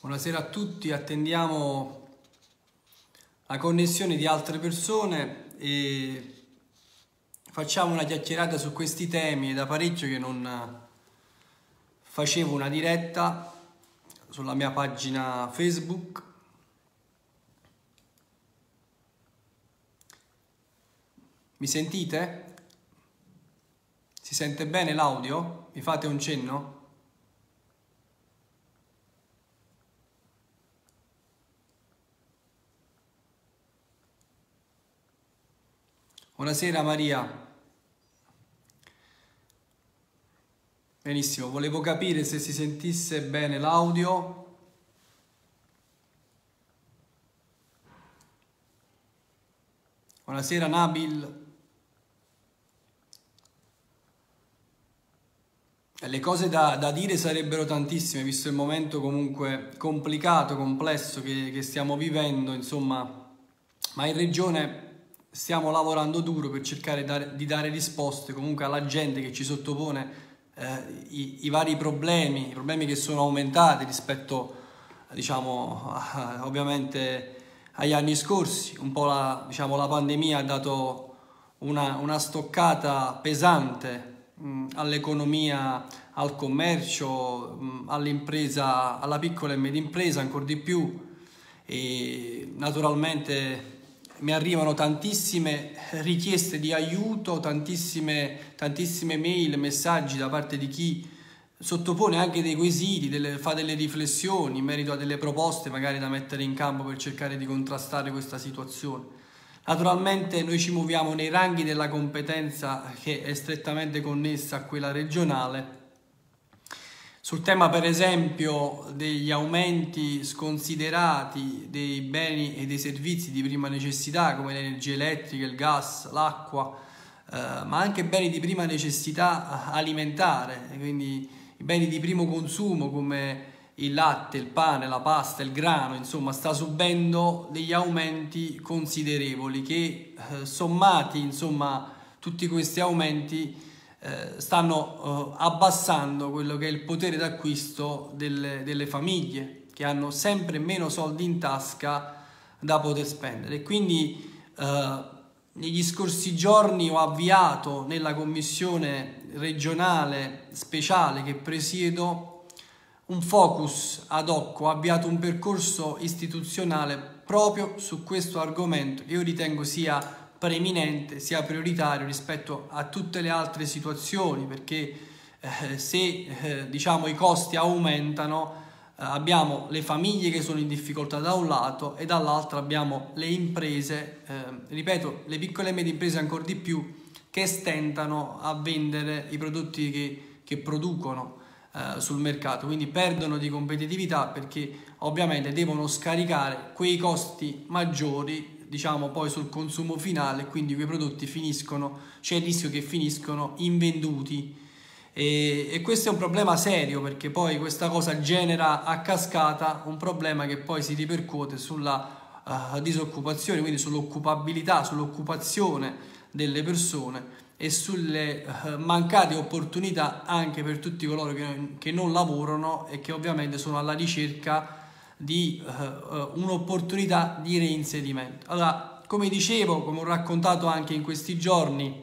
Buonasera a tutti, attendiamo la connessione di altre persone e facciamo una chiacchierata su questi temi. È da parecchio che non facevo una diretta sulla mia pagina Facebook. Mi sentite? Si sente bene l'audio? Mi fate un cenno? Buonasera Maria. Benissimo, volevo capire se si sentisse bene l'audio. Buonasera Nabil. Le cose da dire sarebbero tantissime, visto il momento comunque complicato, complesso che stiamo vivendo, insomma, ma in regione stiamo lavorando duro per cercare di dare risposte comunque alla gente che ci sottopone i vari problemi, che sono aumentati rispetto, diciamo, ovviamente agli anni scorsi. Un po' la pandemia ha dato una stoccata pesante all'economia, al commercio, all'impresa, alla piccola e media impresa ancora di più, e naturalmente mi arrivano tantissime richieste di aiuto, tantissime mail, messaggi da parte di chi sottopone anche dei quesiti, fa delle riflessioni in merito a delle proposte magari da mettere in campo per cercare di contrastare questa situazione. Naturalmente noi ci muoviamo nei ranghi della competenza che è strettamente connessa a quella regionale. Sul tema per esempio degli aumenti sconsiderati dei beni e dei servizi di prima necessità come l'energia elettrica, il gas, l'acqua, ma anche beni di prima necessità alimentare, quindi i beni di primo consumo come il latte, il pane, la pasta, il grano, insomma sta subendo degli aumenti considerevoli che sommati, insomma, tutti questi aumenti stanno abbassando quello che è il potere d'acquisto delle famiglie, che hanno sempre meno soldi in tasca da poter spendere. E quindi negli scorsi giorni ho avviato nella commissione regionale speciale che presiedo un focus ad hoc, ho avviato un percorso istituzionale proprio su questo argomento che io ritengo sia preeminente, sia prioritario rispetto a tutte le altre situazioni, perché se diciamo i costi aumentano, abbiamo le famiglie che sono in difficoltà da un lato e dall'altro abbiamo le imprese, ripeto, le piccole e medie imprese ancora di più, che stentano a vendere i prodotti che producono sul mercato, quindi perdono di competitività perché ovviamente devono scaricare quei costi maggiori, diciamo, poi sul consumo finale, quindi quei prodotti finiscono, c'è il rischio che finiscono invenduti, e questo è un problema serio, perché poi questa cosa genera a cascata un problema che poi si ripercuote sulla disoccupazione, quindi sull'occupabilità, sull'occupazione delle persone e sulle mancate opportunità anche per tutti coloro che non lavorano e che ovviamente sono alla ricerca di un'opportunità di reinserimento. Allora, come dicevo, come ho raccontato anche in questi giorni,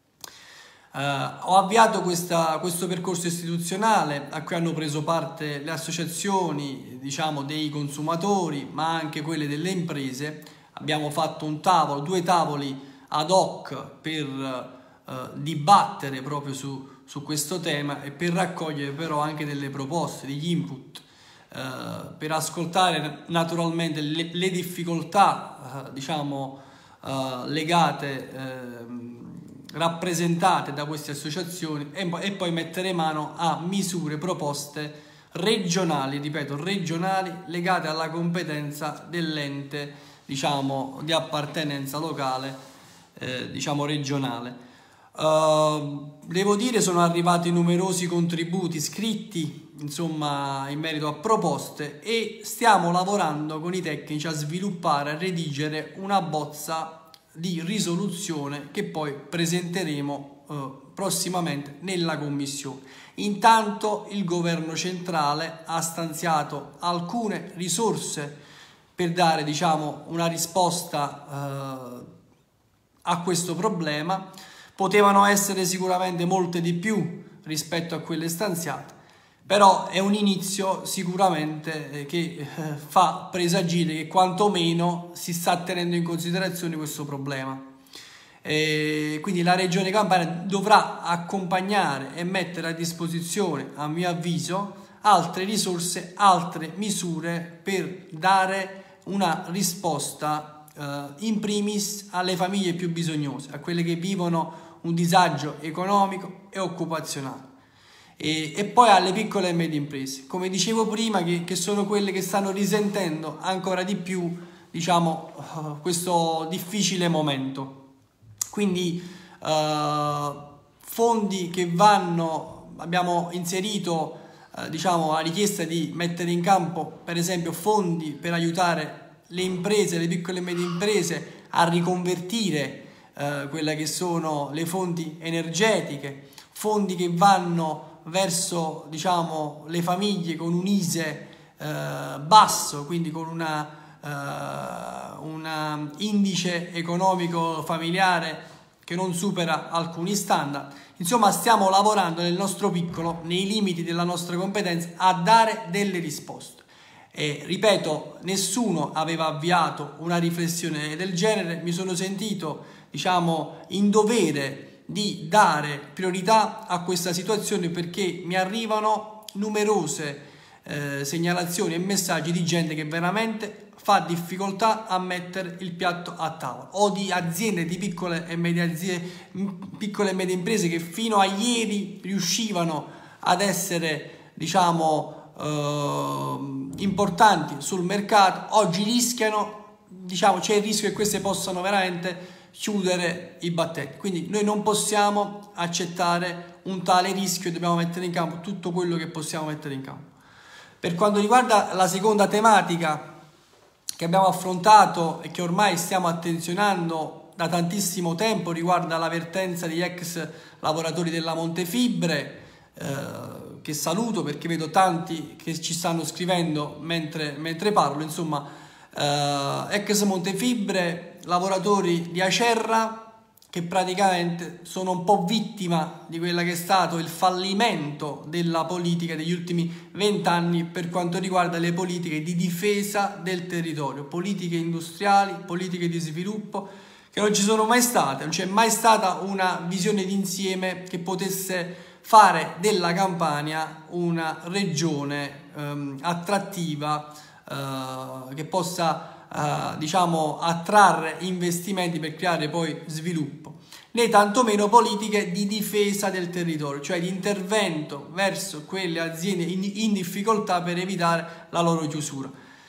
ho avviato questo percorso istituzionale a cui hanno preso parte le associazioni, diciamo, dei consumatori, ma anche quelle delle imprese. Abbiamo fatto due tavoli ad hoc per dibattere proprio su questo tema e per raccogliere però anche delle proposte, degli input, per ascoltare naturalmente le difficoltà diciamo legate, rappresentate da queste associazioni, e poi mettere mano a misure, proposte regionali, ripeto, regionali, legate alla competenza dell'ente, diciamo, di appartenenza locale, diciamo regionale. Devo dire, sono arrivati numerosi contributi scritti, insomma, in merito a proposte, e stiamo lavorando con i tecnici a sviluppare, a redigere una bozza di risoluzione che poi presenteremo prossimamente nella commissione. Intanto il governo centrale ha stanziato alcune risorse per dare, diciamo, una risposta a questo problema. Potevano essere sicuramente molte di più rispetto a quelle stanziate, però è un inizio sicuramente che fa presagire che quantomeno si sta tenendo in considerazione questo problema. Quindi la Regione Campania dovrà accompagnare e mettere a disposizione, a mio avviso, altre risorse, altre misure per dare una risposta in primis alle famiglie più bisognose, a quelle che vivono un disagio economico e occupazionale, e poi alle piccole e medie imprese, come dicevo prima, che sono quelle che stanno risentendo ancora di più, diciamo, questo difficile momento. Quindi fondi che vanno, abbiamo inserito diciamo la richiesta di mettere in campo per esempio fondi per aiutare le imprese, le piccole e medie imprese a riconvertire quelle che sono le fonti energetiche, fondi che vanno verso, diciamo, le famiglie con un ISEE basso, quindi con una indice economico familiare che non supera alcuni standard. Insomma, stiamo lavorando nel nostro piccolo, nei limiti della nostra competenza, a dare delle risposte. E ripeto, nessuno aveva avviato una riflessione del genere. Mi sono sentito, diciamo, in dovere di dare priorità a questa situazione, perché mi arrivano numerose segnalazioni e messaggi di gente che veramente fa difficoltà a mettere il piatto a tavola, o di aziende di piccole e medie imprese che fino a ieri riuscivano ad essere, diciamo, importanti sul mercato. Oggi rischiano, diciamo, c'è il rischio che queste possano veramente chiudere i battenti. Quindi noi non possiamo accettare un tale rischio e dobbiamo mettere in campo tutto quello che possiamo mettere in campo. Per quanto riguarda la seconda tematica che abbiamo affrontato e che ormai stiamo attenzionando da tantissimo tempo, riguarda la vertenza degli ex lavoratori della Montefibre, che saluto perché vedo tanti che ci stanno scrivendo mentre parlo. Insomma, ex Montefibre, lavoratori di Acerra, che praticamente sono un po' vittima di quella che è stato il fallimento della politica degli ultimi 20 anni per quanto riguarda le politiche di difesa del territorio, politiche industriali, politiche di sviluppo, che non ci sono mai state. Non c'è mai stata una visione d'insieme che potesse fare della Campania una regione attrattiva, che possa diciamo attrarre investimenti per creare poi sviluppo, né tantomeno politiche di difesa del territorio, cioè di intervento verso quelle aziende in difficoltà per evitare la loro chiusura.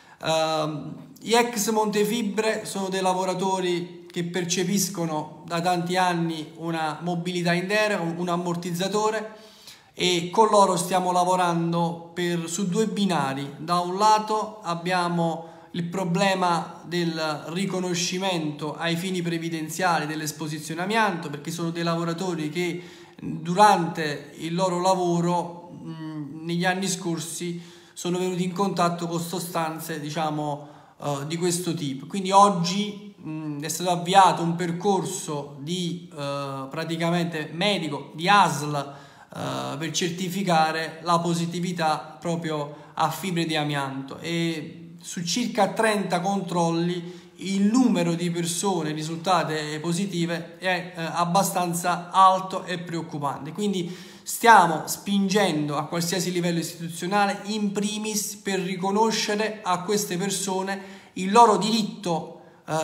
Gli ex Montefibre sono dei lavoratori che percepiscono da tanti anni una mobilità intera, un ammortizzatore, e con loro stiamo lavorando su due binari. Da un lato abbiamo il problema del riconoscimento ai fini previdenziali dell'esposizione amianto, perché sono dei lavoratori che durante il loro lavoro negli anni scorsi sono venuti in contatto con sostanze, diciamo, di questo tipo. Quindi oggi è stato avviato un percorso di praticamente medico, di ASL, per certificare la positività proprio a fibre di amianto, e su circa 30 controlli il numero di persone risultate positive è abbastanza alto e preoccupante. Quindi stiamo spingendo a qualsiasi livello istituzionale, in primis per riconoscere a queste persone il loro diritto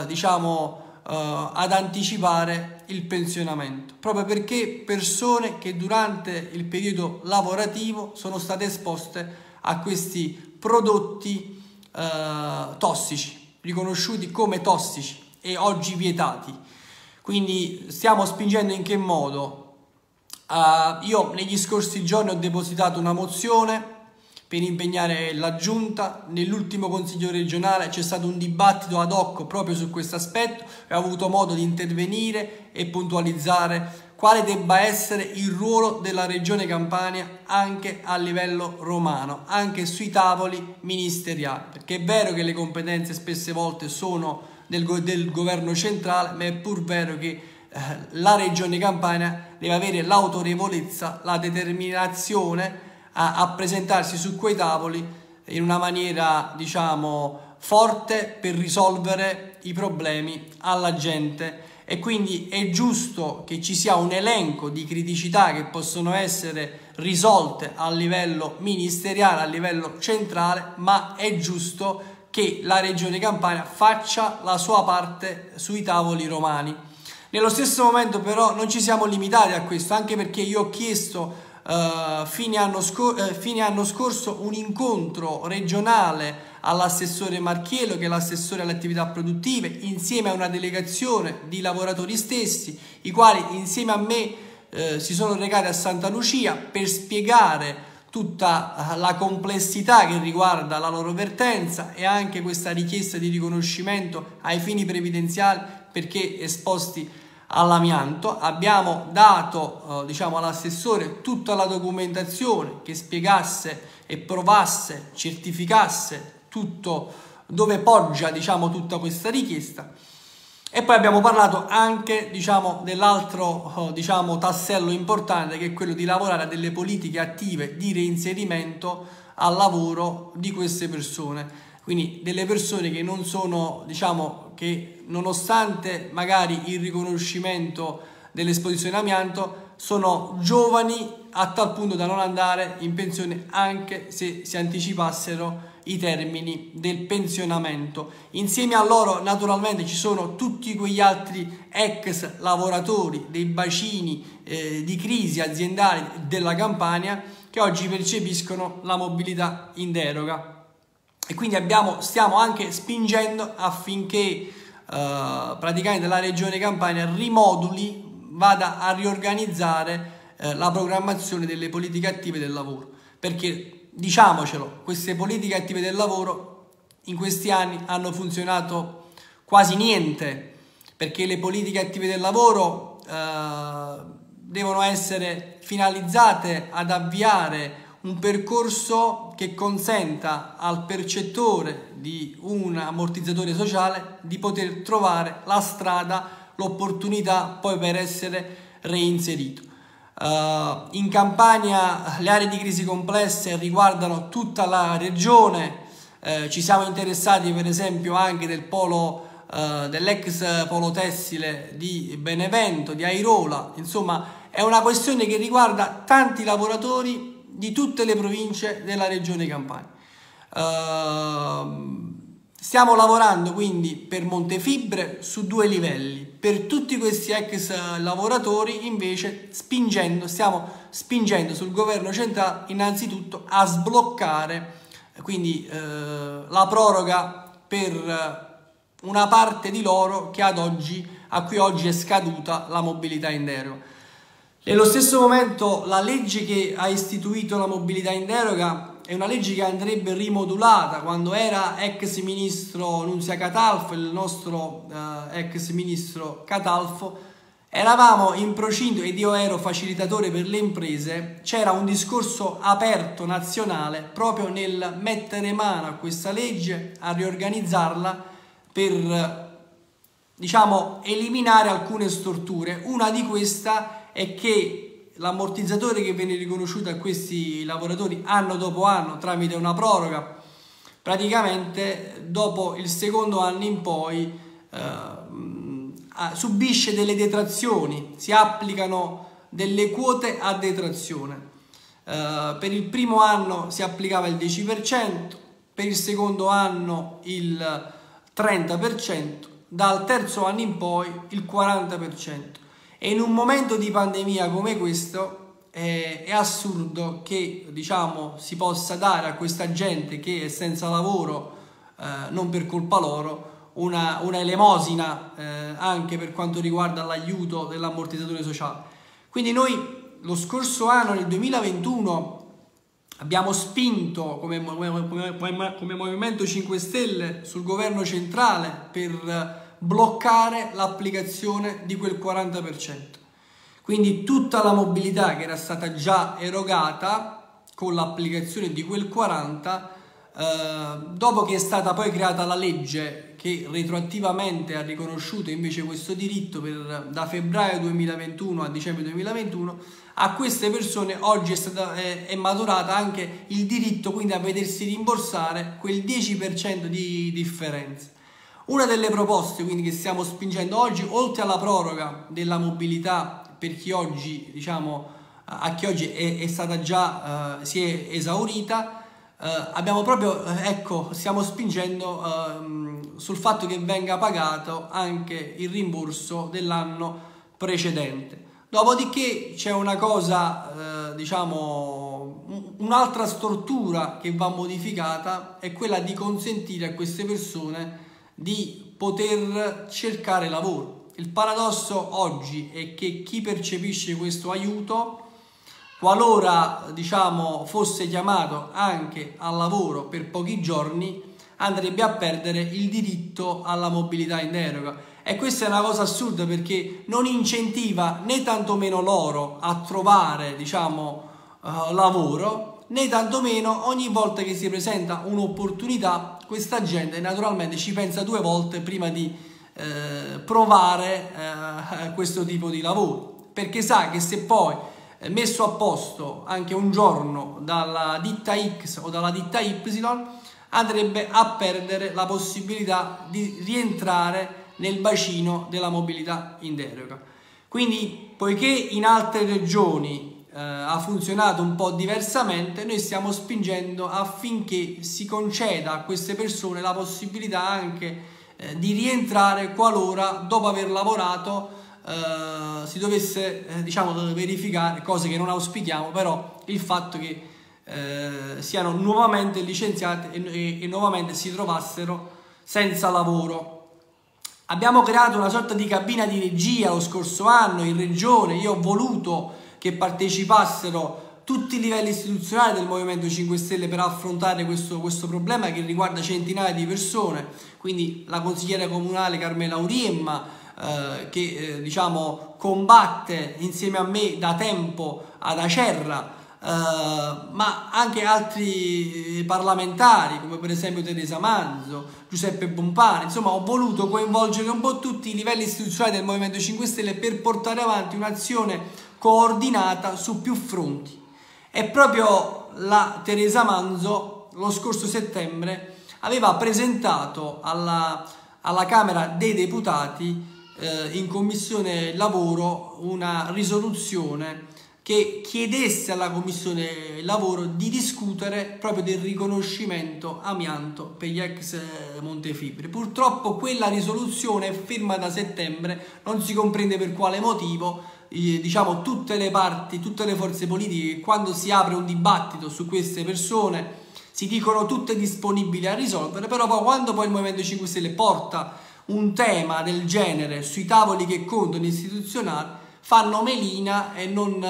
ad anticipare il pensionamento, proprio perché persone che durante il periodo lavorativo sono state esposte a questi prodotti tossici, riconosciuti come tossici e oggi vietati. Quindi stiamo spingendo in che modo? Io negli scorsi giorni ho depositato una mozione per impegnare la Giunta. Nell'ultimo Consiglio regionale c'è stato un dibattito ad hoc proprio su questo aspetto e ho avuto modo di intervenire e puntualizzare quale debba essere il ruolo della Regione Campania anche a livello romano, anche sui tavoli ministeriali, perché è vero che le competenze spesse volte sono del governo centrale, ma è pur vero che la Regione Campania deve avere l'autorevolezza, la determinazione a presentarsi su quei tavoli in una maniera, diciamo, forte per risolvere i problemi alla gente. E quindi è giusto che ci sia un elenco di criticità che possono essere risolte a livello ministeriale, a livello centrale, ma è giusto che la Regione Campania faccia la sua parte sui tavoli romani. Nello stesso momento però non ci siamo limitati a questo, anche perché io ho chiesto fine anno scorso un incontro regionale all'assessore Marchiello, che è l'assessore alle attività produttive, insieme a una delegazione di lavoratori stessi, i quali insieme a me si sono recati a Santa Lucia per spiegare tutta la complessità che riguarda la loro vertenza e anche questa richiesta di riconoscimento ai fini previdenziali perché esposti all'amianto. Abbiamo dato diciamo all'assessore tutta la documentazione che spiegasse e provasse, certificasse tutto dove poggia diciamo tutta questa richiesta. E poi abbiamo parlato anche diciamo dell'altro diciamo tassello importante, che è quello di lavorare a delle politiche attive di reinserimento al lavoro di queste persone, quindi delle persone che non sono, diciamo, che nonostante magari il riconoscimento dell'esposizione amianto sono giovani a tal punto da non andare in pensione anche se si anticipassero i termini del pensionamento. Insieme a loro naturalmente ci sono tutti quegli altri ex lavoratori dei bacini di crisi aziendali della Campania che oggi percepiscono la mobilità in deroga, e quindi stiamo anche spingendo affinché praticamente la Regione Campania rimoduli, vada a riorganizzare la programmazione delle politiche attive del lavoro, perché diciamocelo, queste politiche attive del lavoro in questi anni hanno funzionato quasi niente, perché le politiche attive del lavoro devono essere finalizzate ad avviare un percorso che consenta al percettore di un ammortizzatore sociale di poter trovare la strada, l'opportunità poi per essere reinserito. In Campania le aree di crisi complesse riguardano tutta la regione, ci siamo interessati per esempio anche del polo dell'ex polo tessile di Benevento, di Airola. Insomma è una questione che riguarda tanti lavoratori di tutte le province della regione Campania. Stiamo lavorando quindi per Montefibre su 2 livelli. Per tutti questi ex lavoratori invece stiamo spingendo sul governo centrale innanzitutto a sbloccare quindi la proroga per una parte di loro che a cui oggi è scaduta la mobilità in deroga. Nello stesso momento la legge che ha istituito la mobilità in deroga è una legge che andrebbe rimodulata. Quando era ex ministro Nunzia Catalfo, il nostro ex ministro Catalfo, eravamo in procinto, ed io ero facilitatore per le imprese, c'era un discorso aperto nazionale proprio nel mettere mano a questa legge, a riorganizzarla per, diciamo, eliminare alcune storture. Una di queste è che l'ammortizzatore che viene riconosciuto a questi lavoratori anno dopo anno tramite una proroga, praticamente dopo il secondo anno in poi subisce delle detrazioni, si applicano delle quote a detrazione. Per il primo anno si applicava il 10%, per il secondo anno il 30%, dal terzo anno in poi il 40%. E in un momento di pandemia come questo è assurdo che, diciamo, si possa dare a questa gente che è senza lavoro, non per colpa loro, una elemosina anche per quanto riguarda l'aiuto dell'ammortizzatore sociale. Quindi noi lo scorso anno, nel 2021, abbiamo spinto come Movimento 5 Stelle sul governo centrale per bloccare l'applicazione di quel 40%. Quindi tutta la mobilità che era stata già erogata con l'applicazione di quel 40, dopo che è stata poi creata la legge che retroattivamente ha riconosciuto invece questo diritto da febbraio 2021 a dicembre 2021, a queste persone oggi è maturata anche il diritto quindi a vedersi rimborsare quel 10% di differenza. Una delle proposte quindi che stiamo spingendo oggi, oltre alla proroga della mobilità per chi oggi, a chi oggi è stata già, si è esaurita, abbiamo proprio, stiamo spingendo sul fatto che venga pagato anche il rimborso dell'anno precedente. Dopodiché c'è una cosa, un'altra stortura che va modificata, è quella di consentire a queste persone di poter cercare lavoro. Il paradosso oggi è che chi percepisce questo aiuto, qualora fosse chiamato anche al lavoro per pochi giorni, andrebbe a perdere il diritto alla mobilità in deroga. E questa è una cosa assurda, perché non incentiva né tantomeno loro a trovare lavoro, né tantomeno ogni volta che si presenta un'opportunità questa gente naturalmente ci pensa 2 volte prima di provare questo tipo di lavoro, perché sa che se poi messo a posto anche un giorno dalla ditta X o dalla ditta Y, andrebbe a perdere la possibilità di rientrare nel bacino della mobilità in deroga. Quindi, poiché in altre regioni ha funzionato un po' diversamente, noi stiamo spingendo affinché si conceda a queste persone la possibilità anche di rientrare qualora dopo aver lavorato si dovesse verificare, cose che non auspichiamo, però il fatto che siano nuovamente licenziati e nuovamente si trovassero senza lavoro. Abbiamo creato una sorta di cabina di regia lo scorso anno in regione. Io ho voluto che partecipassero tutti i livelli istituzionali del Movimento 5 Stelle per affrontare questo problema che riguarda centinaia di persone, quindi la consigliera comunale Carmela Uriemma, che combatte insieme a me da tempo ad Acerra, ma anche altri parlamentari come per esempio Teresa Manzo, Giuseppe Bompani. Insomma, ho voluto coinvolgere un po' tutti i livelli istituzionali del Movimento 5 Stelle per portare avanti un'azione coordinata su più fronti. E proprio la Teresa Manzo lo scorso settembre aveva presentato alla Camera dei Deputati in Commissione Lavoro una risoluzione che chiedesse alla Commissione Lavoro di discutere proprio del riconoscimento amianto per gli ex Montefibre. Purtroppo quella risoluzione è ferma da settembre, non si comprende per quale motivo. Tutte le parti, tutte le forze politiche, quando si apre un dibattito su queste persone, si dicono tutte disponibili a risolvere, però poi quando poi il Movimento 5 Stelle porta un tema del genere sui tavoli che contano istituzionali, fanno melina e non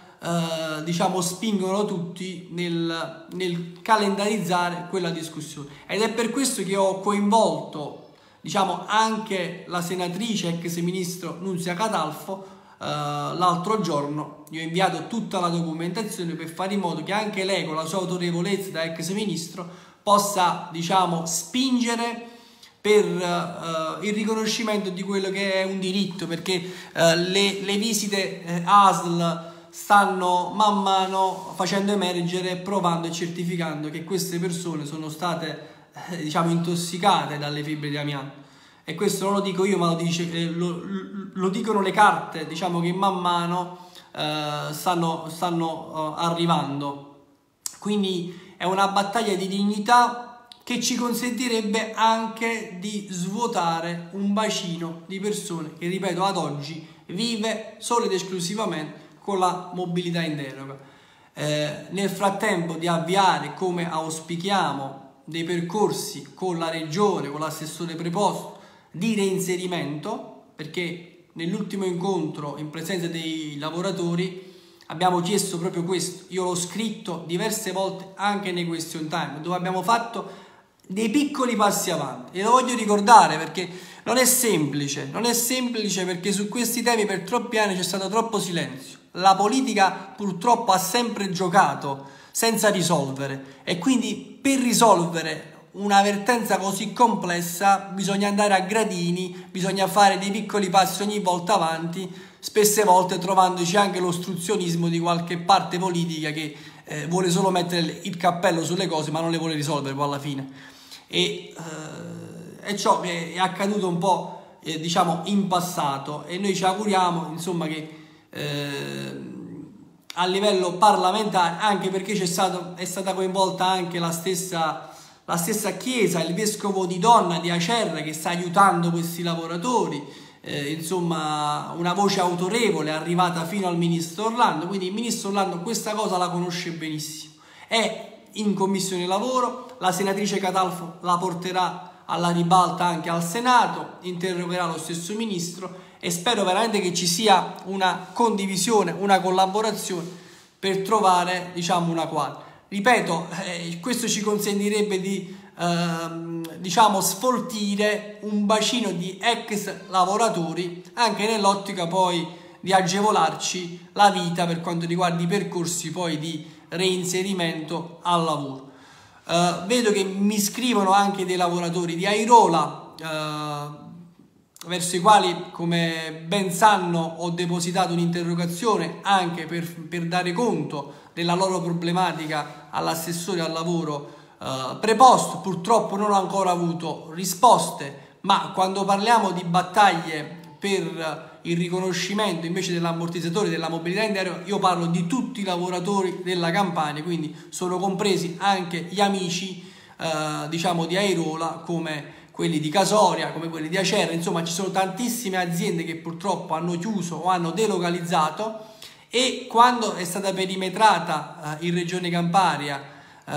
spingono tutti nel calendarizzare quella discussione. Ed è per questo che ho coinvolto anche la senatrice ex ministro Nunzia Catalfo. L'altro giorno gli ho inviato tutta la documentazione per fare in modo che anche lei, con la sua autorevolezza da ex ministro, possa spingere per il riconoscimento di quello che è un diritto, perché le visite ASL stanno man mano facendo emergere, provando e certificando che queste persone sono state intossicate dalle fibre di amianto. E questo non lo dico io, ma lo dicono le carte, che man mano stanno arrivando. Quindi è una battaglia di dignità che ci consentirebbe anche di svuotare un bacino di persone che, ripeto, ad oggi vive solo ed esclusivamente con la mobilità in deroga. Nel frattempo di avviare, come auspichiamo, dei percorsi con la regione, con l'assessore preposto, di reinserimento, perché nell'ultimo incontro in presenza dei lavoratori abbiamo chiesto proprio questo. Io l'ho scritto diverse volte anche nei question time, dove abbiamo fatto dei piccoli passi avanti, e lo voglio ricordare perché non è semplice perché su questi temi per troppi anni c'è stato troppo silenzio. La politica purtroppo ha sempre giocato senza risolvere, e quindi per risolvere una vertenza così complessa bisogna andare a gradini, bisogna fare dei piccoli passi ogni volta avanti, spesse volte trovandoci anche l'ostruzionismo di qualche parte politica che vuole solo mettere il cappello sulle cose ma non le vuole risolvere poi alla fine. E è ciò che è accaduto un po' diciamo in passato, e noi ci auguriamo insomma che a livello parlamentare, anche perché è stata coinvolta anche la stessa Chiesa, il vescovo di Donna di Acerra che sta aiutando questi lavoratori, insomma una voce autorevole è arrivata fino al ministro Orlando, quindi il ministro Orlando questa cosa la conosce benissimo, è in commissione lavoro, la senatrice Catalfo la porterà alla ribalta anche al Senato, interrogerà lo stesso ministro, e spero veramente che ci sia una condivisione, una collaborazione per trovare diciamo una quadra. Ripeto, questo ci consentirebbe di diciamo sfoltire un bacino di ex lavoratori, anche nell'ottica poi di agevolarci la vita per quanto riguarda i percorsi poi di reinserimento al lavoro. Vedo che mi scrivono anche dei lavoratori di Airola, verso i quali, come ben sanno, ho depositato un'interrogazione anche per dare conto della loro problematica all'assessore al lavoro preposto. Purtroppo non ho ancora avuto risposte, ma quando parliamo di battaglie per il riconoscimento invece dell'ammortizzatore della mobilità in deroga, io parlo di tutti i lavoratori della Campania, quindi sono compresi anche gli amici diciamo di Airola, come quelli di Casoria, come quelli di Acerra. Insomma ci sono tantissime aziende che purtroppo hanno chiuso o hanno delocalizzato, e quando è stata perimetrata in Regione Campania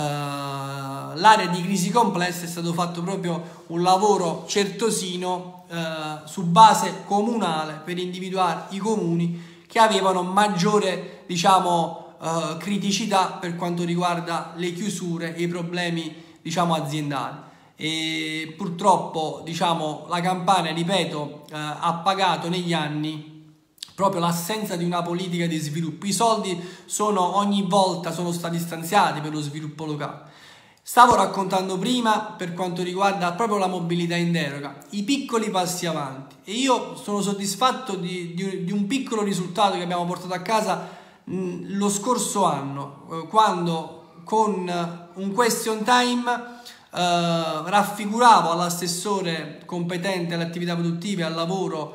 l'area di crisi complessa è stato fatto proprio un lavoro certosino su base comunale per individuare i comuni che avevano maggiore diciamo criticità per quanto riguarda le chiusure e i problemi diciamo aziendali. E purtroppo diciamo la Campania, ripeto, ha pagato negli anni proprio l'assenza di una politica di sviluppo. I soldi ogni volta sono stati stanziati per lo sviluppo locale. Stavo raccontando prima per quanto riguarda proprio la mobilità in deroga, i piccoli passi avanti, e io sono soddisfatto di un piccolo risultato che abbiamo portato a casa lo scorso anno, quando con un question time raffiguravo all'assessore competente alle attività produttive e al lavoro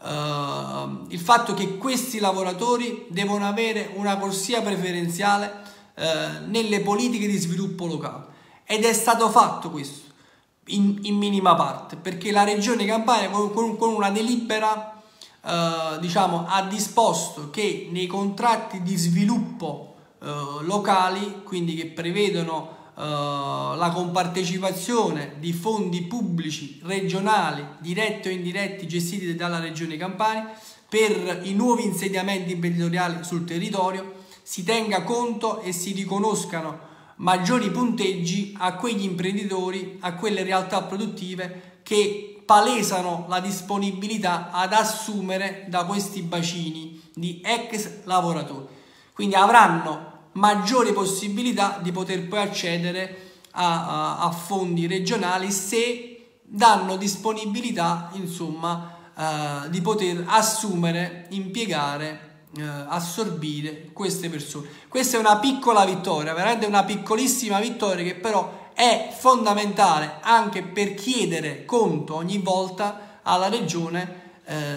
il fatto che questi lavoratori devono avere una corsia preferenziale nelle politiche di sviluppo locale, ed è stato fatto questo in minima parte, perché la Regione Campania con una delibera diciamo ha disposto che nei contratti di sviluppo locali, quindi che prevedono la compartecipazione di fondi pubblici regionali diretti o indiretti gestiti dalla Regione Campania per i nuovi insediamenti imprenditoriali sul territorio, si tenga conto e si riconoscano maggiori punteggi a quegli imprenditori, a quelle realtà produttive che palesano la disponibilità ad assumere da questi bacini di ex lavoratori. Quindi avranno maggiore possibilità di poter poi accedere a fondi regionali se danno disponibilità insomma di poter assumere, impiegare, assorbire queste persone. Questa è una piccola vittoria, veramente una piccolissima vittoria, che però è fondamentale anche per chiedere conto ogni volta alla Regione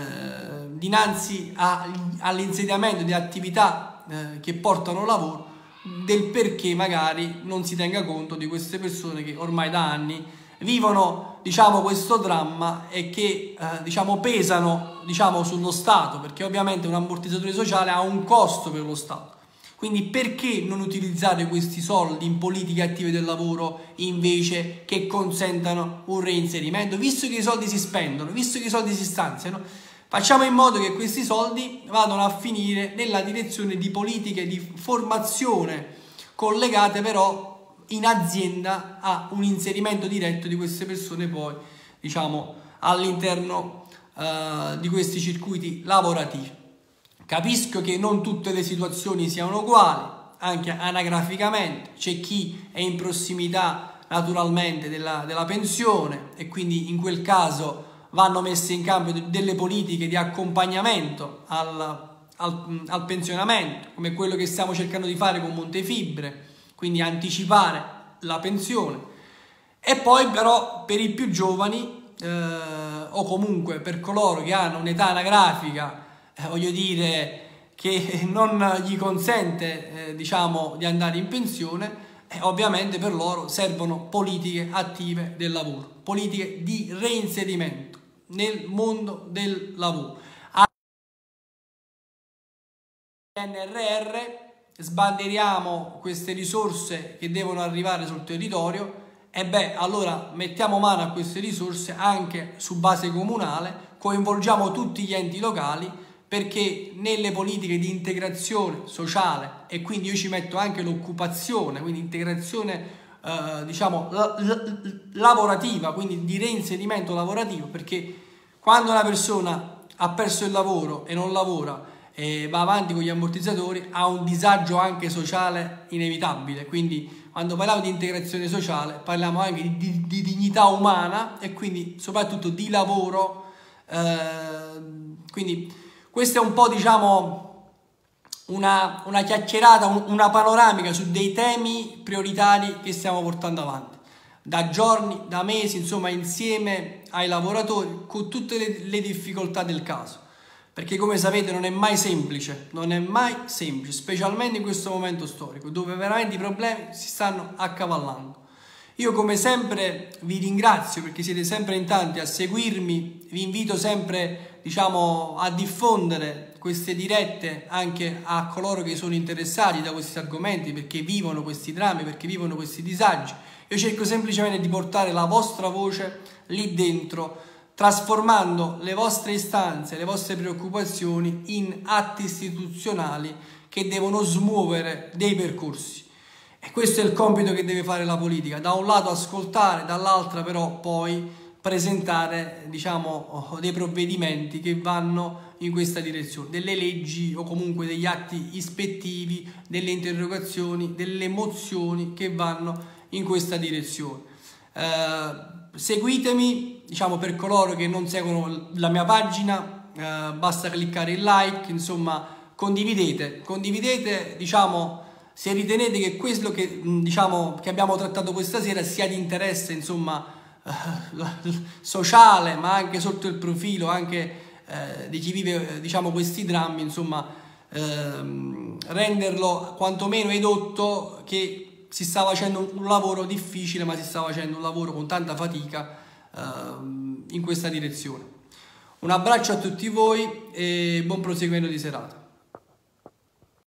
dinanzi all'insediamento di attività che portano lavoro, del perché magari non si tenga conto di queste persone che ormai da anni vivono diciamo questo dramma e che diciamo pesano diciamo sullo Stato, perché ovviamente un ammortizzatore sociale ha un costo per lo Stato. Quindi perché non utilizzare questi soldi in politiche attive del lavoro invece che consentano un reinserimento? Visto che i soldi si spendono, visto che i soldi si stanziano, facciamo in modo che questi soldi vadano a finire nella direzione di politiche di formazione collegate però in azienda a un inserimento diretto di queste persone poi, diciamo, all'interno di questi circuiti lavorativi. Capisco che non tutte le situazioni siano uguali, anche anagraficamente, c'è chi è in prossimità naturalmente della pensione e quindi in quel caso vanno messe in campo delle politiche di accompagnamento al pensionamento, come quello che stiamo cercando di fare con Montefibre, quindi anticipare la pensione. E poi però per i più giovani o comunque per coloro che hanno un'età anagrafica, voglio dire, che non gli consente diciamo di andare in pensione, ovviamente per loro servono politiche attive del lavoro, politiche di reinserimento nel mondo del lavoro. PNRR sbandieriamo queste risorse che devono arrivare sul territorio, e beh, allora mettiamo mano a queste risorse anche su base comunale, coinvolgiamo tutti gli enti locali, perché nelle politiche di integrazione sociale, e quindi io ci metto anche l'occupazione, quindi integrazione diciamo lavorativa, quindi di reinserimento lavorativo, perché quando una persona ha perso il lavoro e non lavora e va avanti con gli ammortizzatori, ha un disagio anche sociale inevitabile. Quindi quando parliamo di integrazione sociale parliamo anche di dignità umana e quindi soprattutto di lavoro, quindi questa è un po', diciamo, una chiacchierata, una panoramica su dei temi prioritari che stiamo portando avanti da giorni, da mesi, insomma, insieme ai lavoratori, con tutte le difficoltà del caso, perché come sapete non è mai semplice, specialmente in questo momento storico dove veramente i problemi si stanno accavallando. Io come sempre vi ringrazio perché siete sempre in tanti a seguirmi, vi invito sempre, diciamo, a diffondere queste dirette anche a coloro che sono interessati da questi argomenti, perché vivono questi drammi, perché vivono questi disagi. Io cerco semplicemente di portare la vostra voce lì dentro, trasformando le vostre istanze, le vostre preoccupazioni in atti istituzionali che devono smuovere dei percorsi. E questo è il compito che deve fare la politica: da un lato ascoltare, dall'altro però poi presentare, diciamo, dei provvedimenti che vanno in questa direzione, delle leggi o comunque degli atti ispettivi, delle interrogazioni, delle mozioni che vanno in questa direzione. Seguitemi, diciamo, per coloro che non seguono la mia pagina, basta cliccare il like, insomma, condividete, diciamo, se ritenete che questo che, diciamo, che abbiamo trattato questa sera sia di interesse, insomma, sociale, ma anche sotto il profilo anche di chi vive, diciamo, questi drammi, insomma, renderlo quantomeno edotto che si sta facendo un lavoro difficile, ma si sta facendo un lavoro con tanta fatica in questa direzione. Un abbraccio a tutti voi e buon proseguimento di serata.